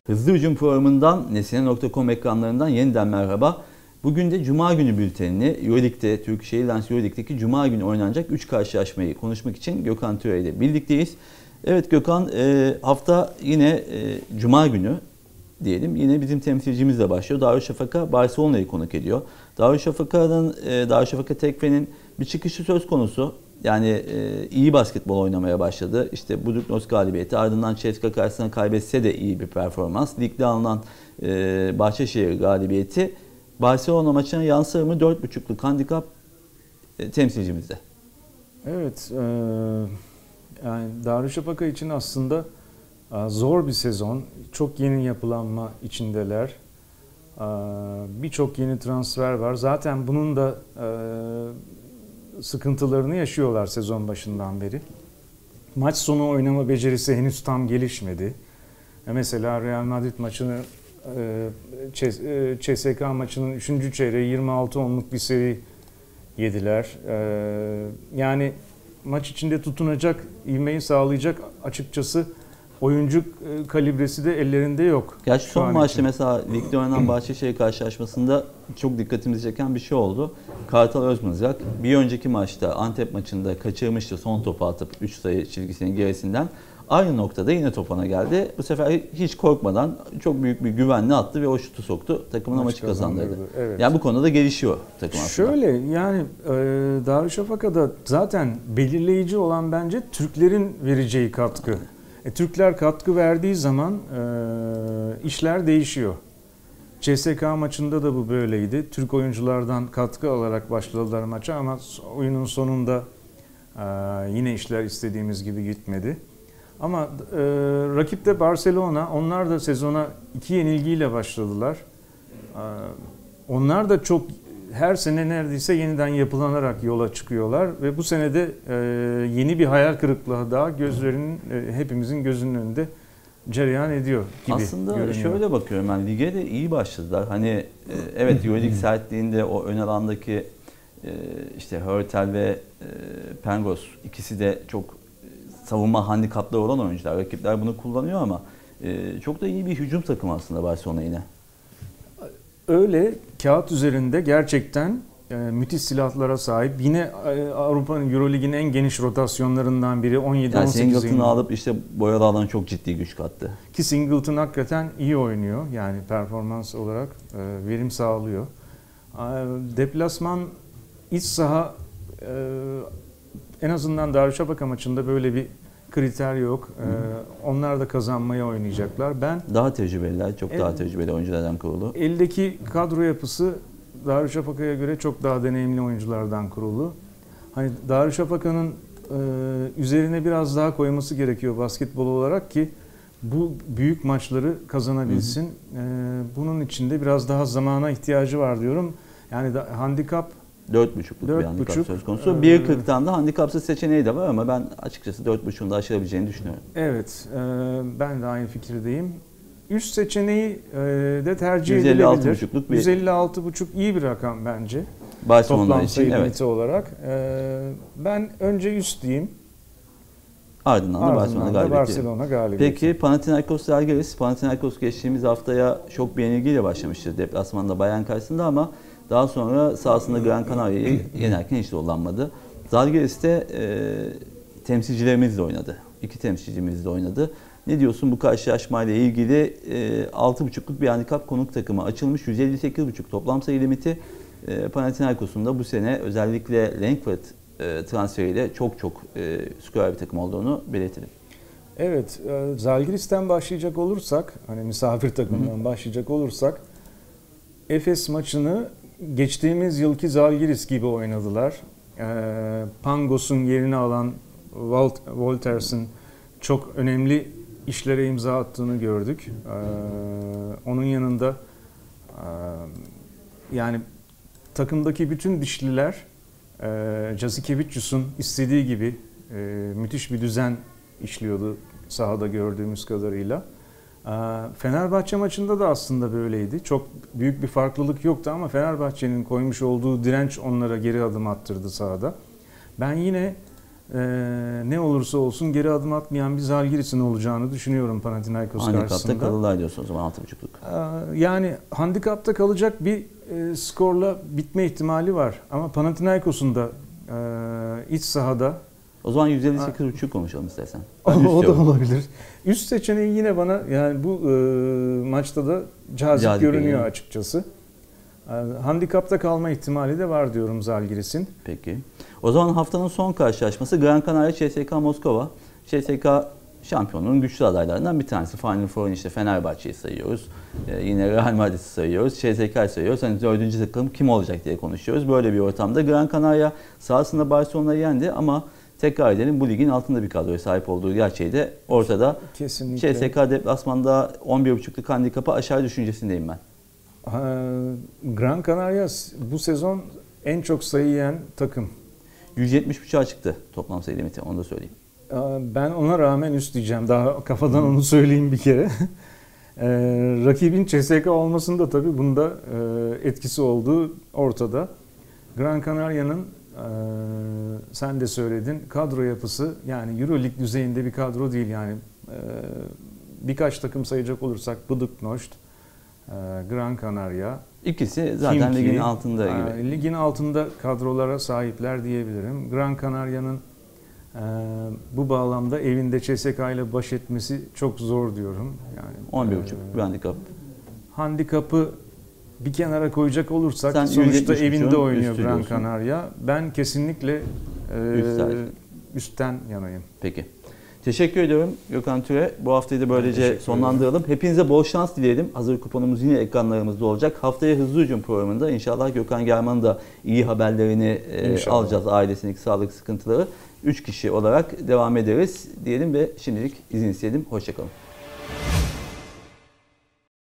Hızlı Hücum programından Nesine.com ekranlarından yeniden merhaba. Bugün de Cuma günü bültenini Euroleague'de, Turkish Airlines Euroleague'deki Cuma günü oynanacak 3 karşılaşmayı konuşmak için Gökhan Töre ile birlikteyiz. Evet Gökhan, hafta yine Cuma günü diyelim. Yine bizim temsilcimizle başlıyor. Darüşşafaka Barcelona'yı konuk ediyor. Darüşşafaka Tekfe'nin bir çıkışı söz konusu. Yani iyi basketbol oynamaya başladı. İşte Buduknos galibiyeti, ardından CSKA karşısına kaybetse de iyi bir performans. Ligde alınan Bahçeşehir galibiyeti Barcelona maçına yansır mı? 4.5'luk handikap temsilcimizde. Evet, yani Darüşşafaka için aslında zor bir sezon. Çok yeni yapılanma içindeler. Birçok yeni transfer var. Zaten bunun da sıkıntılarını yaşıyorlar sezon başından beri. Maç sonu oynama becerisi henüz tam gelişmedi. Mesela Real Madrid maçını, CSKA maçının 3. çeyreği 26-10'luk bir seri yediler. Yani maç içinde tutunacak, ivmeyi sağlayacak açıkçası oyuncu kalibresi de ellerinde yok. Gerçi son maçta mesela ligde oynanan Bahçeşehir karşılaşmasında çok dikkatimizi çeken bir şey oldu. Kartal Özmızrak bir önceki maçta Antep maçında kaçırmıştı, son topu atıp 3 sayı çizgisinin gerisinden. Aynı noktada yine topana geldi. Bu sefer hiç korkmadan çok büyük bir güvenle attı ve o şutu soktu. Takımına maçı kazandırdı. Evet. Yani bu konuda da gelişiyor takım aslında. Şöyle yani Darüşşafaka'da zaten belirleyici olan bence Türklerin vereceği katkı. Türkler katkı verdiği zaman işler değişiyor. CSKA maçında da bu böyleydi. Türk oyunculardan katkı alarak başladılar maça ama oyunun sonunda yine işler istediğimiz gibi gitmedi. Ama rakip de Barcelona. Onlar da sezona 2 yenilgiyle başladılar. Onlar da çok her sene neredeyse yeniden yapılanarak yola çıkıyorlar ve bu sene de yeni bir hayal kırıklığı daha hepimizin gözünün önünde cereyan ediyor gibi aslında görünüyor. Şöyle bakıyorum ben, lige de iyi başladılar. Hani evet Euroleague sertliğinde o ön alandaki işte Hörtel ve Pangos ikisi de çok savunma handikapları olan oyuncular. Rakipler bunu kullanıyor ama çok da iyi bir hücum takımı aslında Barcelona yine. Öyle kağıt üzerinde gerçekten müthiş silahlara sahip. Yine Avrupa'nın Euroleague'in en geniş rotasyonlarından biri 17-18. Yani Singleton'ı alıp işte boyalı alan çok ciddi güç kattı. Ki Singleton hakikaten iyi oynuyor. Yani performans olarak verim sağlıyor. Deplasman iç saha en azından Darüşşafaka maçında böyle bir kriter yok. Onlar da kazanmaya oynayacaklar. Daha tecrübeliler, daha tecrübeli oyunculardan kurulu. Eldeki kadro yapısı Darüşşafaka'ya göre çok daha deneyimli oyunculardan kurulu. Hani Darüşşafaka'nın üzerine biraz daha koyması gerekiyor basketbol olarak ki bu büyük maçları kazanabilsin. Bunun için de biraz daha zamana ihtiyacı var diyorum. Yani handikap 4.5'luk bir handikap söz konusu. 1.40'tan da handikapsız seçeneği de var ama ben açıkçası 4.5'un da aşılabileceğini düşünüyorum. Evet, ben de aynı fikirdeyim. Üst seçeneği de tercih edilebilir. 156.5 iyi bir rakam bence. Toplam sayı limiti olarak. Ben önce üst diyeyim. Ardından da Barcelona galibiyeti. Peki Panathinaikos Zalgiris. Panathinaikos geçtiğimiz haftaya şok bir yenilgiyle başlamıştı deplasmanda Bayern karşısında ama daha sonra sahasında Gran Canaria'yı yenerken hiç zorlanmadı. Zalgiris'te temsilcilerimizle oynadı. 2 temsilcimizle oynadı. Ne diyorsun bu karşılaşmayla ilgili? 6.5'luk bir handikap konuk takımı açılmış. 158.5 toplam sayı limiti. Panathinaikos'un da bu sene özellikle Langford transferiyle çok skorer bir takım olduğunu belirtelim. Evet, Zalgiris'ten başlayacak olursak, hani misafir takımından başlayacak olursak, Efes maçını geçtiğimiz yılki Zalgiris gibi oynadılar. Pangos'un yerini alan Walters'ın çok önemli işlere imza attığını gördük. Onun yanında yani takımdaki bütün dişliler Jasikevicius'un istediği gibi müthiş bir düzen işliyordu sahada gördüğümüz kadarıyla. Fenerbahçe maçında da aslında böyleydi. Çok büyük bir farklılık yoktu ama Fenerbahçe'nin koymuş olduğu direnç onlara geri adım attırdı sahada. Ben yine ne olursa olsun geri adım atmayan bir Zalgiris'in olacağını düşünüyorum Panathinaikos karşısında. Handikapta kalırlar diyorsun o zaman 6.5'luk. Yani handikapta kalacak bir skorla bitme ihtimali var. Ama Panathinaikos'un da iç sahada. O zaman 158.5 konuşalım istersen. O da olabilir. Üst seçeneği yine bana yani bu maçta da cazip görünüyor açıkçası. Handikapta kalma ihtimali de var diyorum Zalgiris'in. Peki. O zaman haftanın son karşılaşması Gran Canaria CSKA Moskova. CSKA şampiyonluğun güçlü adaylarından bir tanesi. Final Four'un işte Fenerbahçe'yi sayıyoruz. Yine Real Madrid'i sayıyoruz. CSKA'yı sayıyoruz. Hani dördüncü takım kim olacak diye konuşuyoruz. Böyle bir ortamda Gran Canaria sahasında Barcelona'yı yendi ama tekrar edelim bu ligin altında bir kadroya sahip olduğu gerçeği de ortada. Kesinlikle. CSKA deplasmanda 11.5'luk handikapı aşağı düşüncesindeyim ben. Gran Canaria bu sezon en çok sayı yiyen takım. 170.5'a çıktı toplam sayı limiti, onu da söyleyeyim. Ben ona rağmen üst diyeceğim. Daha kafadan onu söyleyeyim bir kere. Rakibin CSKA olmasında tabii bunda etkisi olduğu ortada. Gran Canaria'nın sen de söyledin kadro yapısı yani Euroleague düzeyinde bir kadro değil yani. Birkaç takım sayacak olursak Buduknost, Gran Canaria. İkisi zaten Khimki, ligin altında gibi. Ligin altında kadrolara sahipler diyebilirim. Gran Canaria'nın bu bağlamda evinde CSKA ile baş etmesi çok zor diyorum. Yani 11.5 handikap. Handikapı bir kenara koyacak olursak Sen sonuçta 170.5'ün evinde oynuyor üstü Gran diyorsun. Canaria. Ben kesinlikle üstten yanayım. Peki. Teşekkür ediyorum Gökhan Türe. Bu haftayı da böylece sonlandıralım. Hepinize bol şans dileyelim. Hazır kuponumuz yine ekranlarımızda olacak. Haftaya Hızlı Hücum programında inşallah Gökhan German'ın da iyi haberlerini alacağız. Ailesindeki sağlık sıkıntıları. 3 kişi olarak devam ederiz diyelim ve şimdilik izin isteyelim. Hoşçakalın.